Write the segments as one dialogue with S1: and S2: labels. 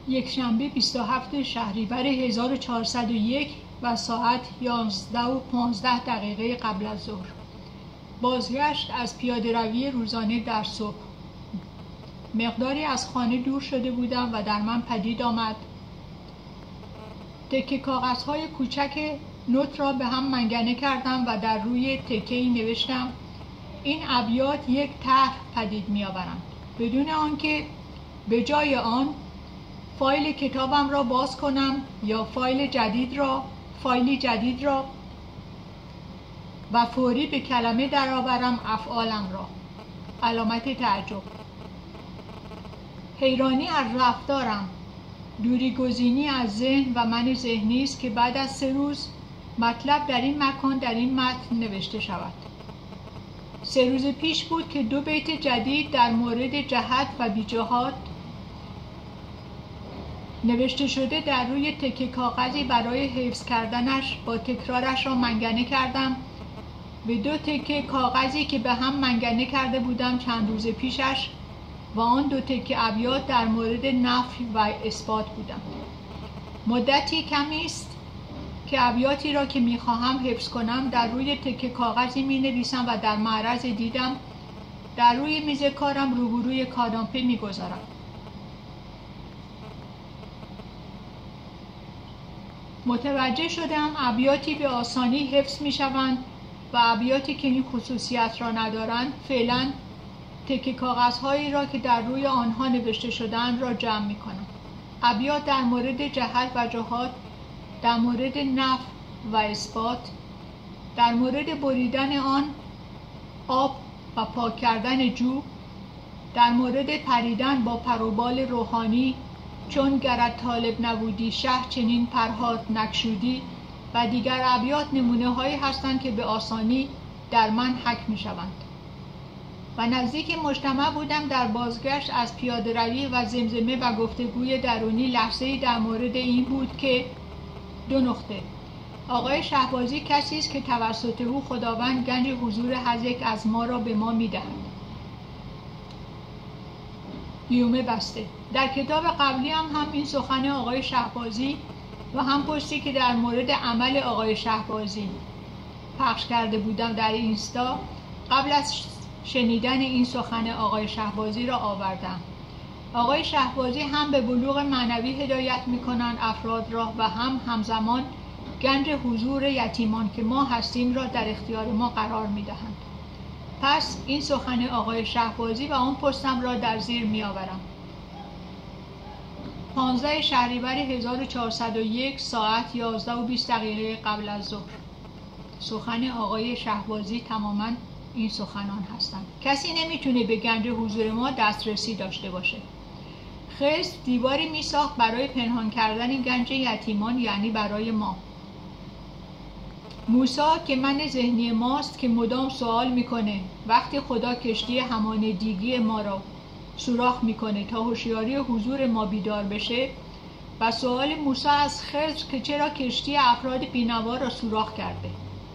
S1: یکشنبه 27 شهریور 1401 و ساعت 11:15 قبل از ظهر. بازگشت از پیاده‌روی روزانه در صبح. مقداری از خانه دور شده بودم و در من پدید آمد. تکه کاغذهای کوچک نوت را به هم منگنه کردم و در روی تکه‌ای نوشتم: این ابیات یک طرح پدید می‌آورند. بدون آنکه به جای آن فایل کتابم را باز کنم یا فایلی جدید را و فوری به کلمه درآورم افعالم را. علامت تعجب. حیرانی از رفتارم، دوری گزینی از ذهن و من ذهنی است که بعد از 3 روز مطلب در این مکان در این متن نوشته شود. 3 روز پیش بود که 2 بیت جدید در مورد جهت و بیجهات نوشته شده در روی تکه کاغذی برای حفظ کردنش با تکرارش را منگنه کردم به 2 تکه کاغذی که به هم منگنه کرده بودم چند روز پیشش و آن 2 تکه ابیات در مورد نفی و اثبات بودم. مدتی کمی است که ابیاتی را که می‌خواهم حفظ کنم در روی تکه کاغذی می‌نویسم و در معرض دیدم در روی میز کارم روبروی کاناپه می‌گذارم. متوجه شدم ابیاتی به آسانی حفظ می‌شوند و ابیاتی که این خصوصیت را ندارند فعلاً تکه کاغذهایی را که در روی آنها نوشته شده‌اند را جمع می‌کنم. ابیات در مورد جهت و جهات، در مورد نفی و اثبات، در مورد بریدن آن آب و پاک کردن جو، در مورد پریدن با پروبال روحانی چون گرت طالب نبودی شه چنین پرهات نکشودی و دیگر ابیات نمونه هایی هستند که به آسانی در من حک می شوند. و نزدیک مجتمع بودم در بازگشت از پیاده‌روی و زمزمه و گفتگوی درونی لحظه‌ای در مورد این بود که 2 نقطه. آقای شهبازی کسی است که توسط او خداوند گنج حضور هزک از ما را به ما می‌دهد. گیومه بسته. در کتاب قبلی هم این سخن آقای شهبازی و هم پستی که در مورد عمل آقای شهبازی پخش کرده بودم در اینستا قبل از شنیدن این سخن آقای شهبازی را آوردم. آقای شهبازی هم به بلوغ معنوی هدایت می‌کنند افراد را و همزمان گنج حضور یتیمان که ما هستیم را در اختیار ما قرار می‌دهند. پس این سخن آقای شهبازی و آن پستم را در زیر می‌آورم. 15 شهریور 1401 ساعت 11:20 قبل از ظهر. سخن آقای شهبازی تماماً این سخنان هستند. کسی نمیتونه به گنج حضور ما دسترسی داشته باشه. خضر دیواری میساخت برای پنهان کردن گنج یتیمان، یعنی برای ما. موسی که من ذهنی ماست که مدام سوال میکنه وقتی خدا کشتی همان دیگی ما را سوراخ میکنه تا هوشیاری حضور ما بیدار بشه و سوال موسی از خضر که چرا کشتی افراد بینوا را سوراخ کرده.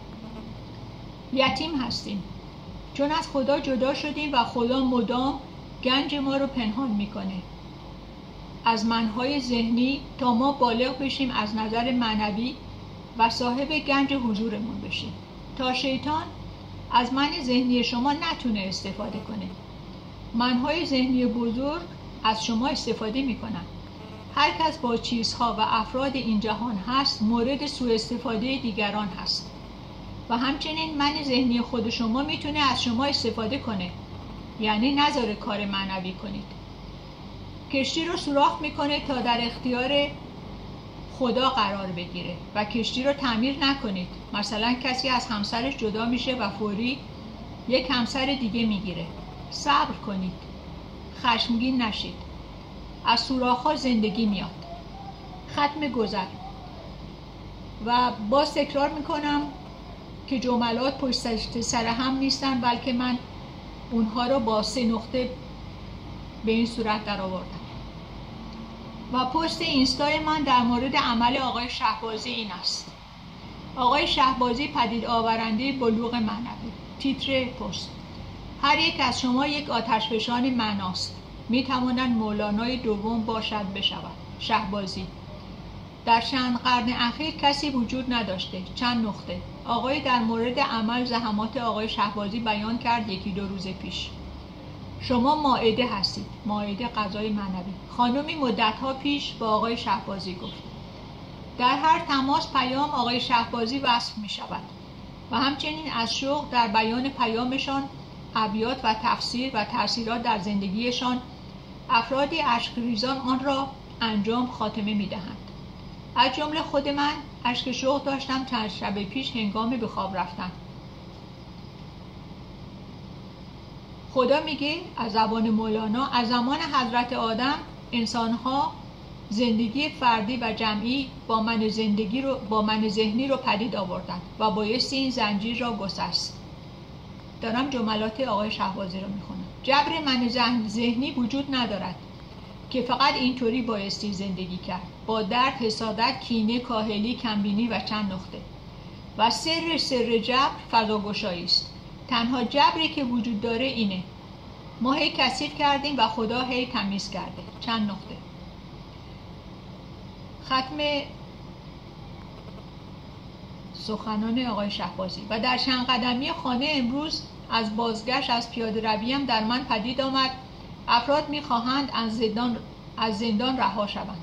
S1: یتیم هستیم چون از خدا جدا شدیم و خدا مدام گنج ما رو پنهان میکنه از منهای ذهنی تا ما بالغ بشیم از نظر معنوی و صاحب گنج حضورمون بشیم تا شیطان از من ذهنی شما نتونه استفاده کنه. منهای ذهنی بزرگ از شما استفاده میکنن. هر کس با چیزها و افراد این جهان هست مورد سوء استفاده دیگران هست و همچنین من ذهنی خود شما میتونه از شما استفاده کنه، یعنی نذاره کار معنوی کنید. کشتی رو سوراخ میکنه تا در اختیار خدا قرار بگیره و کشتی رو تعمیر نکنید. مثلا کسی از همسرش جدا میشه و فوری یک همسر دیگه میگیره. صبر کنید، خشمگین نشید. از سوراخ‌ها زندگی میاد. ختم گذر. و باز تکرار میکنم که جملات پشت سر هم نیستن، بلکه من اونها رو با 3 نقطه به این صورت در آوردم. و پست اینستای من در مورد عمل آقای شهبازی این است: آقای شهبازی پدید آورنده بلوغ معنوی. تیتر پست: هر یک از شما یک آتشفشان معناست. میتواند مولانای دوم باشد بشود. شهبازی. در چند قرن اخیر کسی وجود نداشته. چند نقطه. آقای در مورد عمل زحمات آقای شهبازی بیان کرد 1-2 روز پیش. شما مائده هستید، مائده غذای معنوی. خانمی مدت‌ها پیش با آقای شهبازی گفت. در هر تماس پیام آقای شهبازی وصف می شود و همچنین از شوق در بیان پیامشان، ابیات و تفسیر و تأثیرات در زندگیشان، افرادی اشک‌ریزان آن را انجام خاتمه می دهند. از جمله خود من اشک شوق داشتم چند شب پیش هنگام به خواب رفتن. خدا میگه از زبان مولانا از زمان حضرت آدم انسانها زندگی فردی و جمعی با من ذهنی رو پدید آوردن و بایستی این زنجیر را گسست. دارم جملات آقای شهبازی رو میخونم. جبر من ذهنی وجود ندارد که فقط اینطوری بایستی زندگی کرد، با درد، حسادت، کینه، کاهلی، کمبینی و چند نقطه. و سر جبر فضاگشایی است. تنها جبری که وجود داره اینه. ما هی کثیف کردیم و خدا هی تمیز کرده. چند نقطه. ختم سخنان آقای شهبازی. و در چند قدمی خانه امروز از بازگشت از پیاده رویم در من پدید آمد افراد می‌خواهند از زندان رها شوند.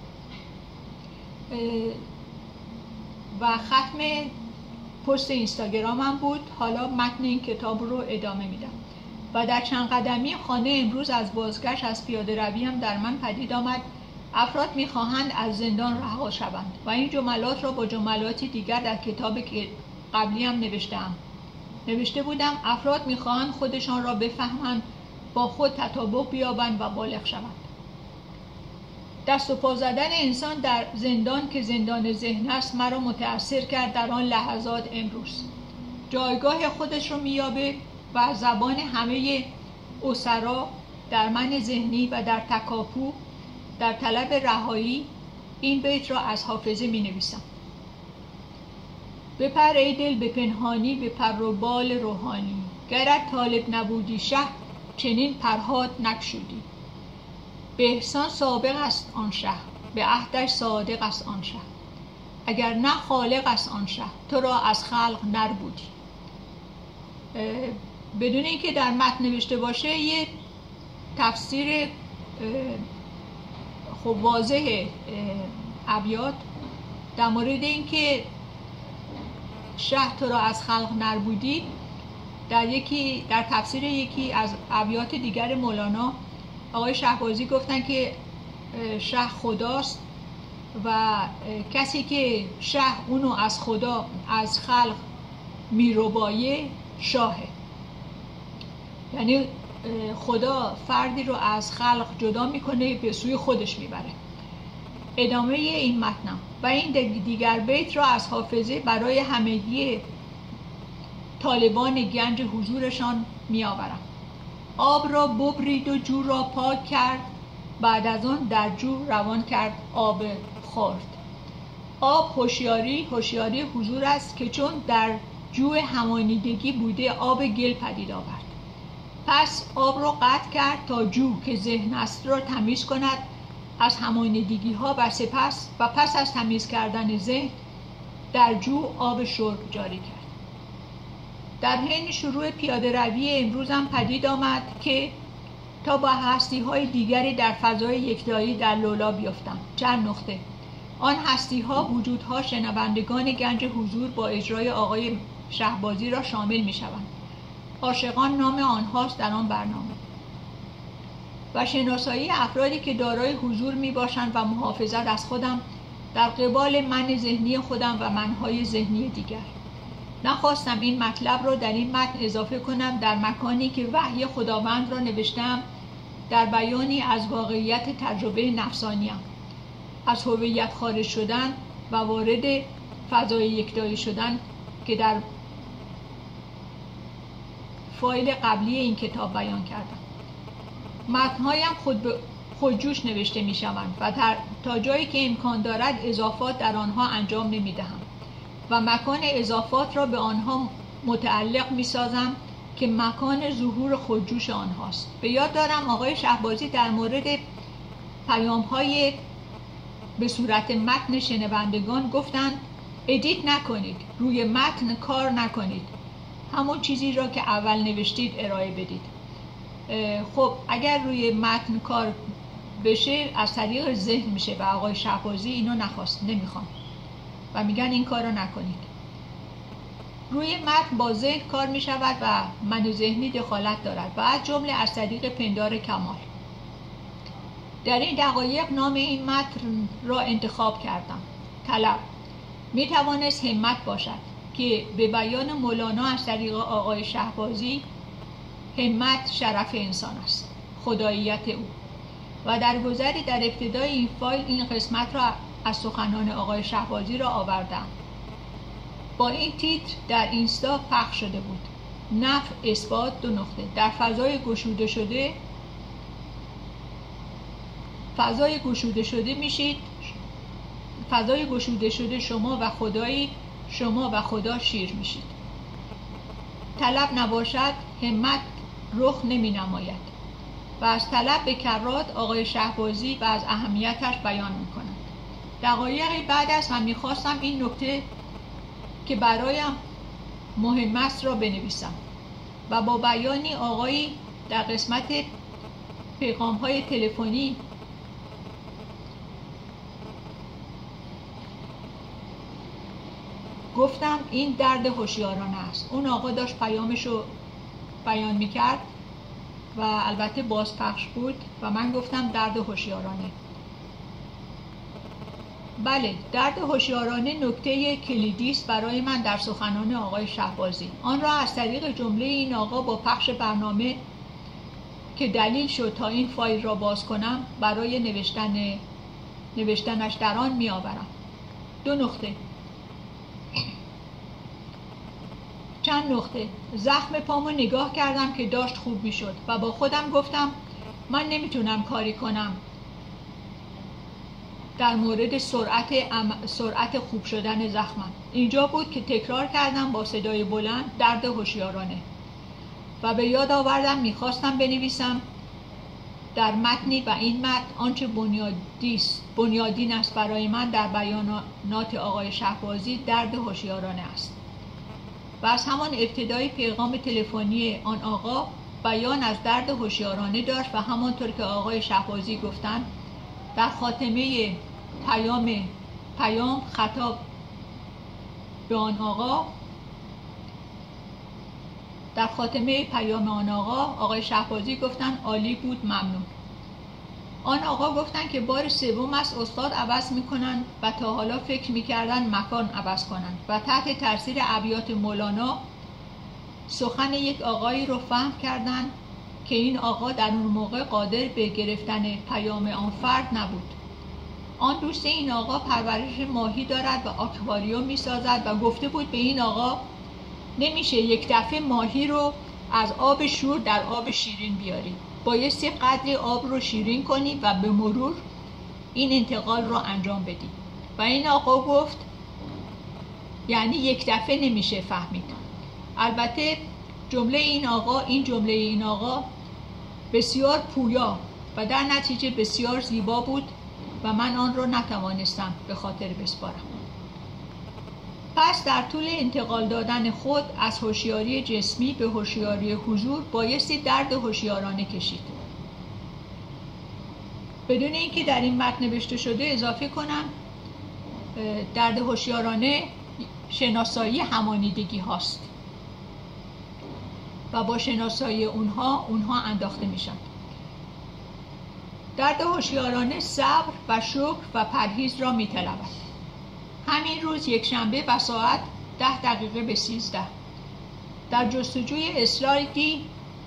S1: و ختم پست اینستاگرامم بود. حالا متن این کتاب رو ادامه میدم. و در چند قدمی خانه امروز از بازگشت از پیاده رویم در من پدید آمد افراد می‌خواهند از زندان رها شوند. و این جملات را با جملاتی دیگر در کتاب که قبلی هم نوشته بودم. افراد می‌خواهند خودشان را بفهمند، با خود تطابق بیابند و بالغ شوند. دست و پا زدن انسان در زندان که زندان ذهن است مرا متأثر کرد در آن لحظات. امروز جایگاه خودش رو میابه و از زبان همه اسرا در من ذهنی و در تکاپو در طلب رهایی این بیت را از حافظه می نویسم. بپر ای دل به پنهانی، به پر و بال روحانی، گرت طالب نبودی شه چنین پرهات نکشودی. به احسان سابق است آن شه، به عهدش صادق است آن شه، اگر نه خالق است آن شه تو را از خلق نر بودی. بدون اینکه در متن نوشته باشه یه تفسیر خب واضح ابیات در مورد اینکه شه تو را از خلق نر بودی در تفسیر یکی از ابیات دیگر مولانا آقای شهبازی گفتن که شه خداست و کسی که شه اونو از خدا از خلق میربایه شاهه. یعنی خدا فردی رو از خلق جدا میکنه به سوی خودش میبره. ادامه این متن و این دیگر بیت را از حافظه برای همگی طالبان گنج حضورشان میآورم. آب را ببرید و جو را پاک کرد، بعد از آن در جو روان کرد آب خورد. آب هوشیاری حضور است که چون در جو همانیدگی بوده آب گل پدید آورد. پس آب را قطع کرد تا جو که ذهن است را تمیز کند از همانیدگی ها و پس از تمیز کردن ذهن در جو آب شرب جاری کرد. در حین شروع پیاده روی امروزم پدید آمد که تا با هستی های دیگری در فضای یکتایی در لولا بیفتم. چند نقطه. آن هستی ها وجودها شنوندگان گنج حضور با اجرای آقای شهبازی را شامل می شوند. عاشقان نام آنهاست در آن برنامه. و شناسایی افرادی که دارای حضور می باشند و محافظت از خودم در قبال من ذهنی خودم و منهای ذهنی دیگر. نخواستم این مطلب را در این متن اضافه کنم در مکانی که وحی خداوند را نوشتم در بیانی از واقعیت تجربه نفسانیم، از هویت خارج شدن و وارد فضای یکتایی شدن که در فایل قبلی این کتاب بیان کردم. متنهایم خودجوش نوشته می شوند و تا جایی که امکان دارد اضافات در آنها انجام نمی دهم و مکان اضافات را به آنها متعلق می سازم که مکان ظهور خودجوش آنهاست. به یاد دارم آقای شهبازی در مورد پیام‌های به صورت متن شنوندگان گفتند ادیت نکنید، روی متن کار نکنید، همون چیزی را که اول نوشتید ارائه بدید. خب اگر روی متن کار بشه از طریق ذهن میشه و آقای شهبازی اینو نمیخوان و میگن این کار رو نکنید. روی متن با ذهن کار میشود و من ذهنی دخالت دارد و از جمله از طریق پندار کمال. در این دقایق نام این متن را انتخاب کردم. طلب میتوانست همت باشد که به بیان مولانا از طریق آقای شهبازی همت شرف انسان است، خداییت او. و در گذری در ابتدای این فایل این قسمت را از سخنان آقای شهبازی را آوردم. با این تیتر در اینستا پخش شده بود. نفع اثبات 2 نقطه. در فضای گشوده شده میشید. فضای گشوده شده شما و خدایی، شما و خدا شیر میشید. طلب نباشد همت رخ نمی نماید. و از طلب به کرات آقای شهبازی و از اهمیتش بیان میکنند. دقایقی بعد است و میخواستم این نکته که برایم مهم است را بنویسم و با بیانی آقایی در قسمت پیغام‌های تلفنی گفتم این درد هوشیارانه است. اون آقا داشت پیامشو بیان میکرد و البته بازپخش بود و من گفتم درد هوشیارانه. بله، درد هوشیارانه نکته کلیدی است برای من در سخنان آقای شهبازی. آن را از طریق جمله این آقا با پخش برنامه که دلیل شد تا این فایل را باز کنم برای نوشتنش در آن می آورم. 2 نقطه. چند نقطه. زخم پامو نگاه کردم که داشت خوب می شد و با خودم گفتم من نمیتونم کاری کنم در مورد سرعت خوب شدن زخمم. اینجا بود که تکرار کردم با صدای بلند درد هوشیارانه و به یاد آوردم میخواستم بنویسم در متنی و این متن آنچه بنیادین است برای من در بیانات آقای شهبازی درد هوشیارانه است. و از همان ابتدای پیغام تلفنی آن آقا بیان از درد هوشیارانه داشت و همانطور که آقای شهبازی گفتند در خاتمه پیام خطاب به آن آقا، در خاتمه پیام آن آقای شهبازی گفتن عالی بود، ممنون. آن آقا گفتن که بار 3 است استاد عوض میکنن و تا حالا فکر میکردن مکان عوض کنن و تحت تاثیر ابیات مولانا سخن یک آقایی رو فهم کردن که این آقا در اون موقع قادر به گرفتن پیام آن فرد نبود. آن دوست این آقا پرورش ماهی دارد و آکواریوم میسازد و گفته بود به این آقا نمیشه یک دفعه ماهی رو از آب شور در آب شیرین بیاری، بایستی قدری آب رو شیرین کنی و به مرور این انتقال رو انجام بدی. و این آقا گفت یعنی یک دفعه نمیشه فهمید. البته جمله این آقا بسیار پویا و در نتیجه بسیار زیبا بود و من آن را نتوانستم به خاطر بسپارم. پس در طول انتقال دادن خود از هوشیاری جسمی به هوشیاری حضور بایستی درد هوشیارانه کشید. بدون اینکه در این متن نوشته شده اضافه کنم درد هوشیارانه شناسایی همانیدگی هاست و با شناسایی اونها انداخته میشن. درد هوشیارانه صبر و شکر و پرهیز را میطلبد. همین روز یکشنبه و ساعت 10:10 در جستجوی اسلایدی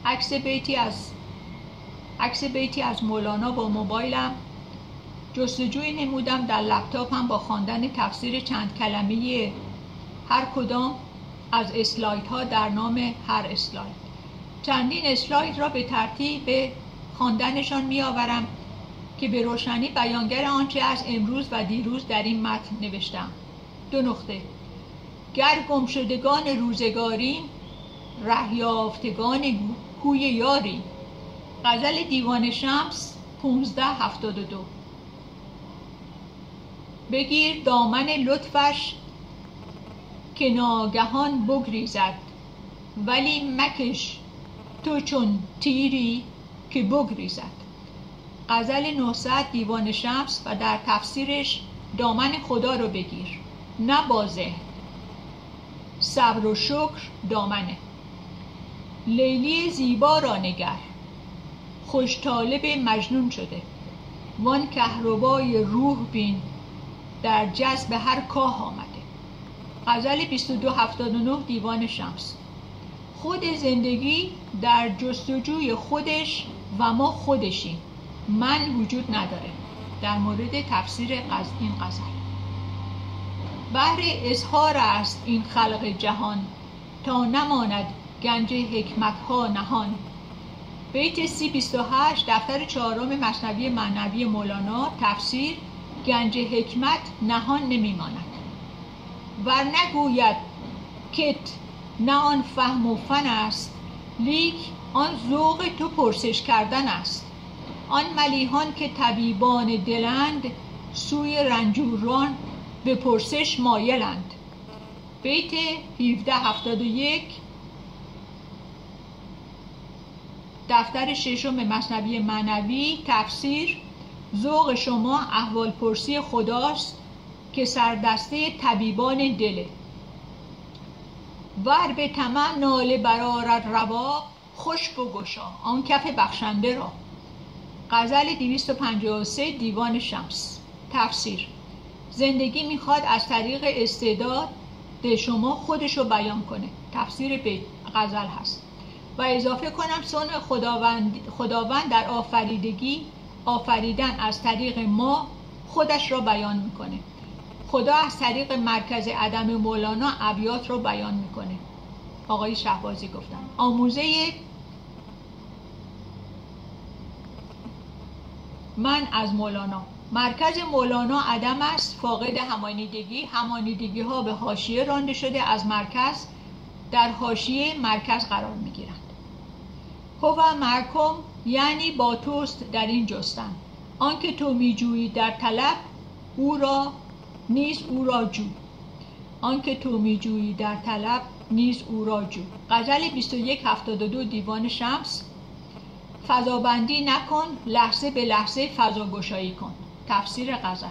S1: عکس بیتی از مولانا با موبایلم جستجوی نمودم در لپتاپم با خواندن تفسیر چند کلمه‌ای هر کدام از اسلایدها در نام هر اسلاید. چندین اسلاید را به ترتیب خواندنشان میآورم که به روشنی بیانگر آنچه از امروز و دیروز در این متن نوشتم. 2 نقطه. گر گمشدگان روزگاریم، ره یافتگان کوی یاریم. غزل دیوان شمس 1572. بگیر دامن لطفش که ناگهان بگریزد، ولی مکش تو چون تیری که بگریزد. غزل 900 دیوان شمس و در تفسیرش دامن خدا رو بگیر، نه با ذهن. صبر و شکر دامنه. لیلی زیبا را نگر، خوش طالب مجنون شده. وان کهربای روح بین، در جذب هر کاه آمده. غزل 2279 دیوان شمس. خود زندگی در جستجوی خودش و ما خودشیم، من وجود نداره. در مورد تفسیر این غزل. بهر اظهار است این خلق جهان، تا نماند گنج حکمتها نهان. بیت 3028 دفتر 4 مثنوی معنوی مولانا. تفسیر: گنج حکمت نهان نمیماند. ور نگوید کت نه آن فهم و فن است، لیک آن ذوق تو پرسش کردن است. آن ملیحان که طبیبان دلند، سوی رنجوران به پرسش مایلند. بیت 1771 دفتر 6 مثنوی معنوی. تفسیر: ذوق شما احوال پرسی خداست که سردسته طبیبان دله. ور به طمع ناله برآرد روا، خوش بگشا آن کف بخشنده را. غزل 253 دیوان شمس. تفسیر: زندگی میخواد از طریق استعداد شما خودشو بیان کنه. تفسیر بیت غزل هست. و اضافه کنم صنع خداوند در آفریدن از طریق ما خودش را بیان میکنه. خدا از طریق مرکز عدم مولانا ابیات را بیان میکنه. آقای شهبازی گفتن. آموزه من از مولانا. مرکز مولانا عدم است، فاقد همانیدگی ها به حاشیه رانده شده، از مرکز در حاشیه مرکز قرار می گیرند. هو معکم یعنی با توست در این جستن. آنکه تو می جویی در طلب، او را نیز او را جو. آنکه تو می جویی در طلب نیز او را جو. غزل 2172 دیوان شمس. فضابندی نکن، لحظه به لحظه فضا گشایی کن. تفسیر غزل.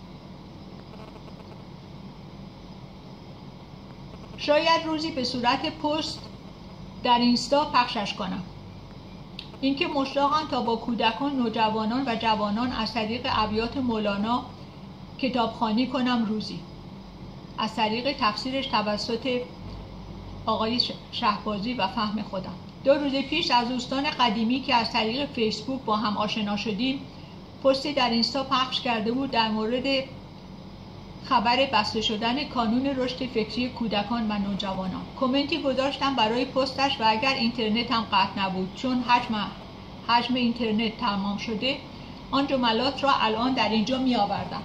S1: شاید روزی به صورت پست در اینستا پخشش کنم. اینکه مشتاقم تا با کودکان، نوجوانان و جوانان از طریق ابیات مولانا کتابخوانی کنم روزی. از طریق تفسیرش توسط آقای شهبازی و فهم خودم. 2 روز پیش از دوستان قدیمی که از طریق فیسبوک با هم آشنا شدیم، پستی در اینستا پخش کرده بود در مورد خبر بسته شدن کانون رشد فکری کودکان و نوجوانان. کامنتی گذاشتم برای پستش و اگر اینترنت هم قطع نبود، چون حجم اینترنت تمام شده، آن جملات را الان در اینجا می آوردم.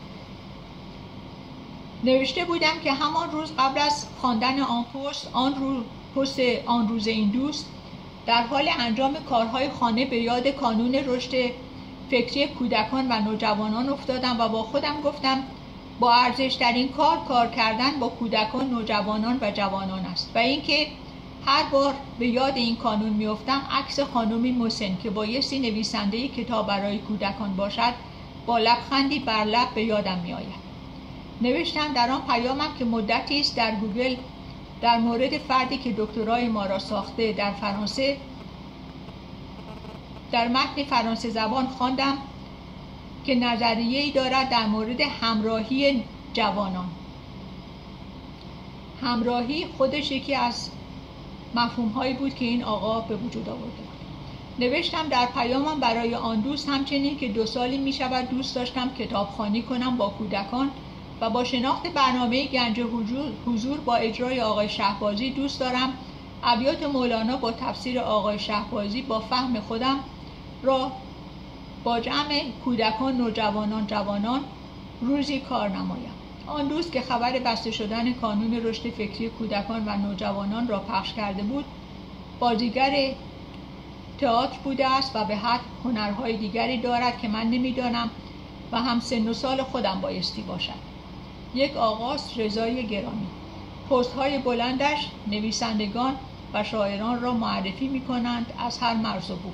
S1: نوشته بودم که همان روز قبل از خواندن آن پست آن روز این دوست، در حال انجام کارهای خانه به یاد کانون رشد فکری کودکان و نوجوانان افتادم و با خودم گفتم با ارزش‌ترین کار کردن با کودکان، نوجوانان و جوانان است. و اینکه هر بار به یاد این کانون میافتم، عکس خانمی مسن که بایستی نویسنده کتاب برای کودکان باشد، با لبخندی بر لب به یادم میآید. نوشتم در آن پیامم که مدتی است در گوگل در مورد فردی که دکترای ما را ساخته در فرانسه، در متن فرانسه زبان خواندم که نظریه‌ای دارد در مورد همراهی جوانان. همراهی خودش یکی از مفهوم‌هایی بود که این آقا به وجود آورده بود. نوشتم در پیامم برای آن دوست همچنین که 2 سالی می شود دوست داشتم کتابخوانی کنم با کودکان و با شناخت برنامه گنج حضور با اجرای آقای شهبازی دوست دارم ابیات مولانا با تفسیر آقای شهبازی با فهم خودم را با جمع کودکان، نوجوانان، جوانان روزی کار نمایم. آن دوست که خبر بسته شدن کانون رشد فکری کودکان و نوجوانان را پخش کرده بود، بازیگر تئاتر بوده است و به حد هنرهای دیگری دارد که من نمیدانم و هم سن و سال خودم بایستی باشد. یک آقاست رضای گرامی. پست‌های بلندش نویسندگان و شاعران را معرفی می‌کنند از هر مرز و بو.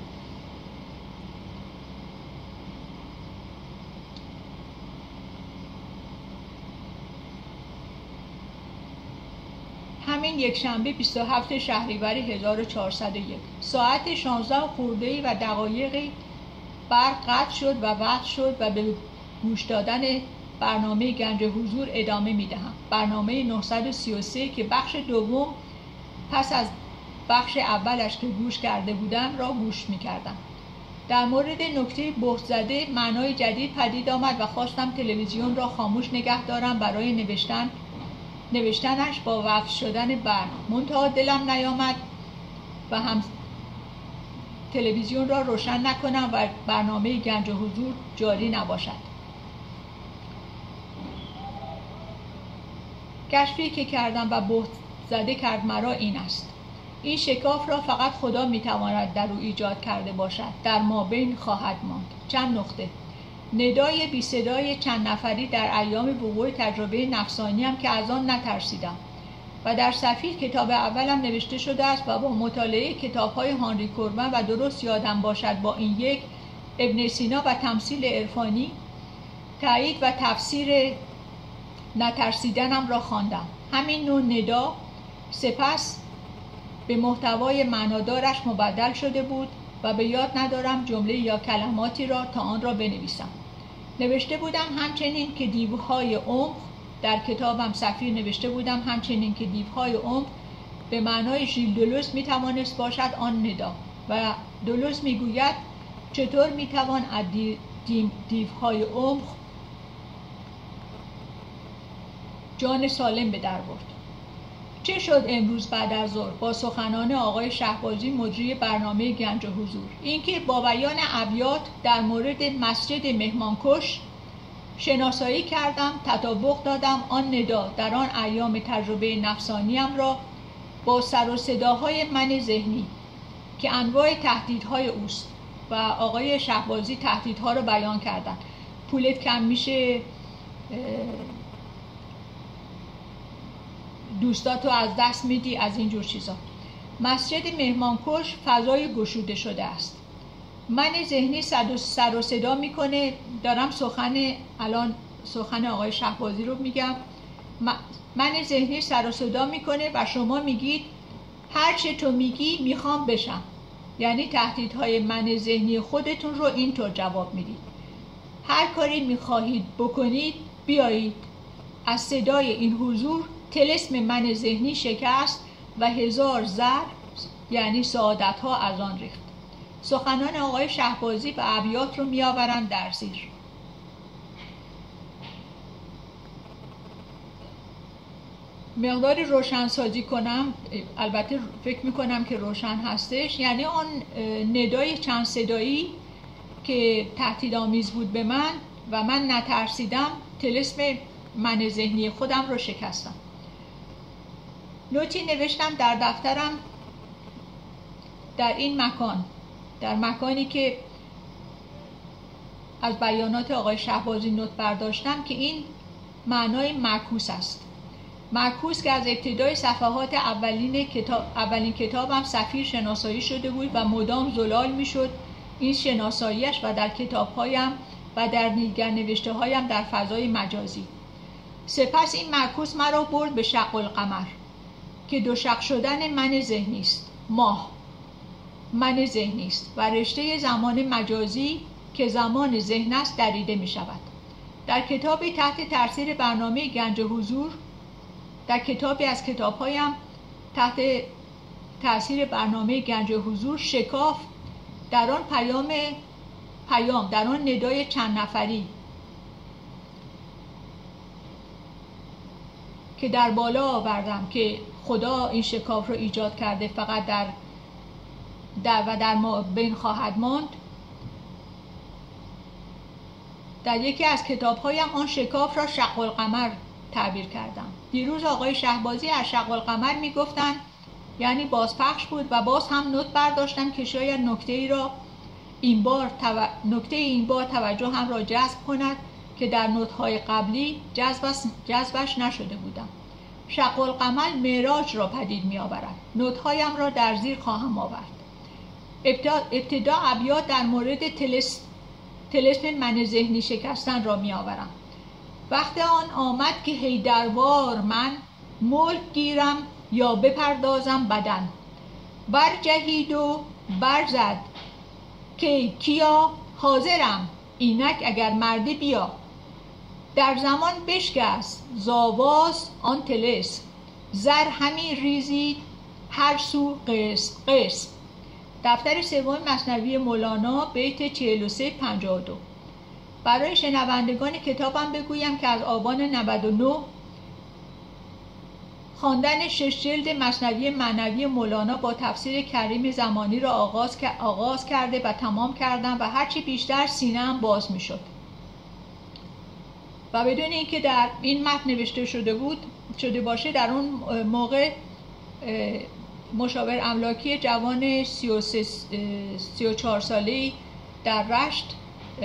S1: همین یکشنبه 27 شهریور 1401 ساعت 16 خورده‌ای و دقایقی برق قطع شد و وقت شد و به گوش دادن برنامه گنج حضور ادامه می‌دهم. برنامه 933 که بخش دوم پس از بخش اولش که گوش کرده بودم را گوش می‌کردم. در مورد نکته بهت زده معنای جدید پدید آمد و خواستم تلویزیون را خاموش نگه دارم برای نوشتنش با وقف شدن برق. منتها دلم نیامد و هم تلویزیون را روشن نکنم و برنامه گنج حضور جاری نباشد. کشفی که کردم و بهت زده کرد مرا این است: این شکاف را فقط خدا میتواند در او ایجاد کرده باشد. در مابین خواهد ماند. چند نقطه. ندای بی صدای چند نفری در ایام وقوع تجربه نفسانیم که از آن نترسیدم و در صفحه کتاب اولم نوشته شده است و با مطالعه کتاب‌های هانری کوربن و درست یادم باشد با این یک ابن سینا و تمثیل عرفانی تایید و تفسیر نترسیدنم را خواندم. همین نوع ندا سپس به محتوای معنادارش مبدل شده بود و به یاد ندارم جمله یا کلماتی را تا آن را بنویسم. نوشته بودم همچنین که دیوهای عمق، در کتابم سفیر نوشته بودم همچنین که دیوهای عمق به معنای ژیل دولوز میتوانست باشد آن ندا. و دولوز میگوید چطور میتوان از دیوهای عمق جان سالم به در برد. چه شد امروز بعد از ظهر با سخنان آقای شهبازی مجری برنامه گنج حضور؟ اینکه با بیان ابیات در مورد مسجد مهمانکش شناسایی کردم، تطابق دادم آن ندا در آن ایام تجربه نفسانیم را با سر و صداهای من ذهنی که انواع تهدیدهای اوست. و آقای شهبازی تهدیدها رو بیان کردن: پولت کم میشه، دوستاتو از دست میدی، از اینجور چیزا. مسجد مهمانکش فضای گشوده شده است. من ذهنی سر و صدا میکنه. دارم الان سخن آقای شهبازی رو میگم. من ذهنی سر و صدا میکنه و شما میگید هر چه تو میگی میخوام بشم. یعنی تهدیدهای من ذهنی خودتون رو اینطور جواب میدید: هر کاری میخواهید بکنید بیایید. از صدای این حضور طلسم من ذهنی شکست و هزار زر یعنی سعادت ها از آن ریخت. سخنان آقای شهبازی و ابیات رو میآورم در زیر. مقداری روشنسازی کنم، البته فکر میکنم که روشن هستش. یعنی آن ندای چند صدایی که تهدیدآمیز بود به من و من نترسیدم، طلسم من ذهنی خودم رو شکستم. نوتی نوشتم در دفترم در این مکان، در مکانی که از بیانات آقای شهبازی نوت برداشتم، که این معنای معکوس است. معکوس که از ابتدای صفحات اولین کتابم سفیر شناسایی شده بود و مدام زلال می شد این شناساییش و در کتابهایم و در دیگر نوشته هایم در فضای مجازی. سپس این معکوس مرا برد به شق القمر که دو شق شدن من ذهنی است. ماه من ذهنی است و رشته زمان مجازی که زمان ذهن است دریده می شود. در کتابی تحت تاثیر برنامه گنج حضور، در کتابی از کتابهایم تحت تاثیر برنامه گنج حضور، شکاف در آن پیام در آن ندای چند نفری که در بالا آوردم که خدا این شکاف رو ایجاد کرده، فقط در ما بین خواهد ماند. در یکی از کتاب‌هایم آن شکاف را شق القمر تعبیر کردم. دیروز آقای شهبازی از شق القمر میگفتن، یعنی بازپخش بود و باز هم نوت برداشتم که شاید نکته‌ای را نکته این بار توجه هم را جذب کند که در نطق‌های قبلی جذبش نشده بودم. شق القمر معراج را پدید می آورد. نطق‌هایم را در زیر خواهم آورد. ابتدا ابیات در مورد طلسم من ذهنی شکستن را می آورم. وقت آن آمد که حیدروار من ملک گیرم یا بپردازم بدن. برجهید و برزد که کیا حاضرم اینک اگر مردی بیا. در زمان بشکست زاواز آن طلسم زر همی ریزید هر سو قسم. دفتر سوم مثنوی مولانا بیت 43-52. برای شنوندگان کتابم بگویم که از آبان 99 خواندن 6 جلد مثنوی معنوی مولانا با تفسیر کریم زمانی را آغاز کرده و تمام کردم و هرچی بیشتر سینه‌ام باز می شد و بدون اینکه در این متن نوشته شده باشه در اون موقع مشاور املاکی جوان 34 ساله‌ای در رشت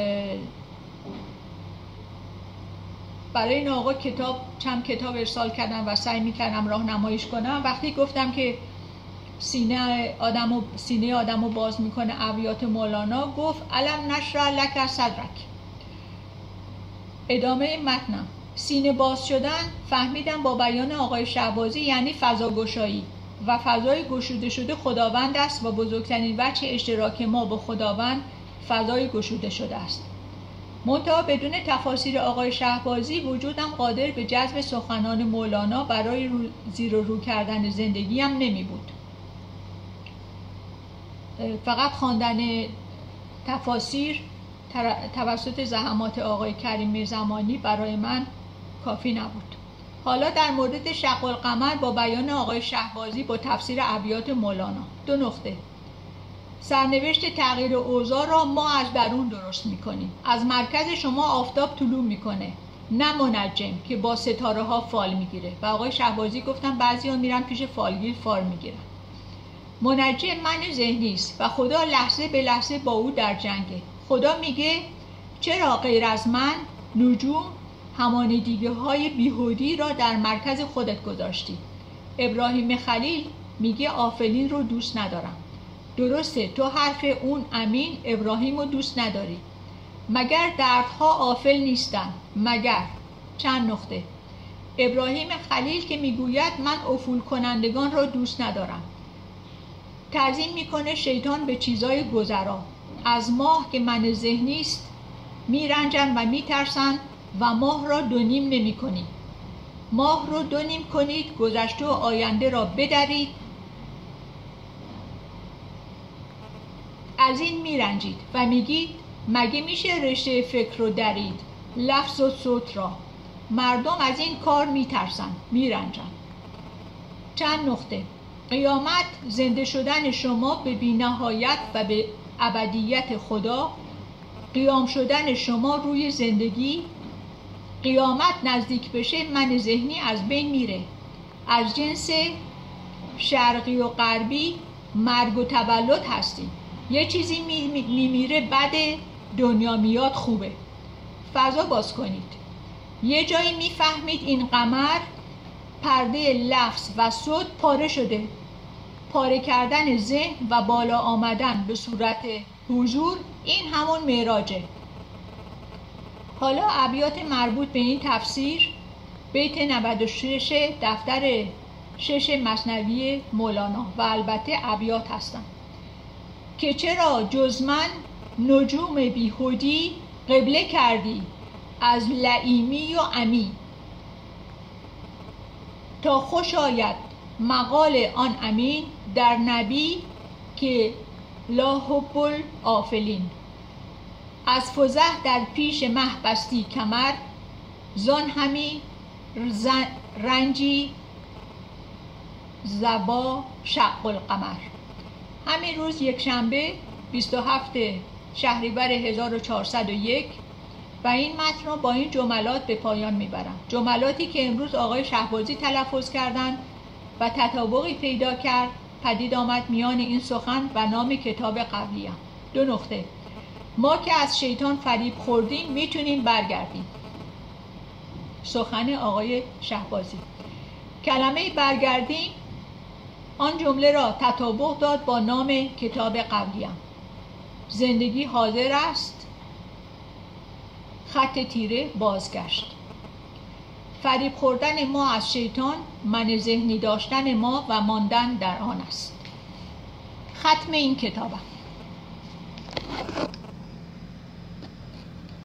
S1: برای این آقا چند کتاب ارسال کردم و سعی می‌کردم راهنماییش کنم. وقتی گفتم که سینه آدمو باز میکنه ابیات مولانا، گفت الم نشرح لک صدرک. ادامه متنم: سینه باز شدن فهمیدم با بیان آقای شهبازی یعنی فضاگشایی و فضای گشوده شده خداوند است و بزرگترین وجه اشتراک ما با خداوند فضای گشوده شده است. منتها بدون تفاسیر آقای شهبازی وجودم قادر به جذب سخنان مولانا برای زیر و رو کردن زندگیم نمی بود. فقط خواندن تفاسیر توسط زحمات آقای کریم زمانی برای من کافی نبود. حالا در مورد شق القمر با بیان آقای شهبازی با تفسیر ابیات مولانا. 2 نقطه. سرنوشت تغییر اوضاع را ما از درون درست میکنیم. از مرکز شما آفتاب طلوع میکنه، نه منجم که با ستاره ها فال میگیره. و آقای شهبازی گفتن بعضی ها میرن پیش فالگیر فال میگیرن. منجم من ذهنی است و خدا لحظه به لحظه با او در جنگه. خدا میگه چرا غیر از من نجوم همان دیگه های بیهودی را در مرکز خودت گذاشتی. ابراهیم خلیل میگه آفلین رو دوست ندارم. درسته، تو حرف اون امین ابراهیم رو دوست نداری. مگر دردها آفل نیستن؟ مگر. چند نقطه. ابراهیم خلیل که میگوید من افول کنندگان را دوست ندارم. تعظیم میکنه شیطان به چیزای گذرا. از ماه که من ذهنی است میرنجن و میترسن و ماه را 2.5 نمی کنی. ماه را 2.5 کنید، گذشته و آینده را بدرید. از این میرنجید و میگید مگه میشه رشته فکر رو درید، لفظ و صوت را. مردم از این کار میترسن، میرنجن. چند نقطه. قیامت زنده شدن شما به بی‌نهایت و به ابدیت خدا، قیام شدن شما روی زندگی. قیامت نزدیک بشه من ذهنی از بین میره. از جنس شرقی و غربی مرگ و تولد هستیم. یه چیزی میمیره بعد دنیا میاد خوبه. فضا باز کنید. یه جایی میفهمید این قمر پرده لفظ و صوت پاره شده. پاره کردن ذهن و بالا آمدن به صورت حضور، این همون معراجه. حالا ابیات مربوط به این تفسیر بیت 96 دفتر 6 مثنوی مولانا و البته ابیات هستند که چرا جز من نجوم بیهودی قبله کردی از لعیمی و امی، تا خوش آید مقال آن امین در نبی که لا حب الآفلین. از فزح در پیش مه بستی کمر، زان همی رنجی زبا شق القمر. همین روز یک شنبه 27 شهریور 1401 و این متن را با این جملات به پایان میبرم. جملاتی که امروز آقای شهبازی تلفظ کردند و تطابقی پیدا کرد پدید آمد میان این سخن و نام کتاب قبلیم. 2 نقطه. ما که از شیطان فریب خوردیم میتونیم برگردیم. سخن آقای شهبازی. کلمه برگردیم آن جمله را تطابق داد با نام کتاب قبلیم. زندگی حاضر است، خط تیره بازگشت. فریب خوردن ما از شیطان، من ذهنی داشتن ما و ماندن در آن است. ختم این کتابم.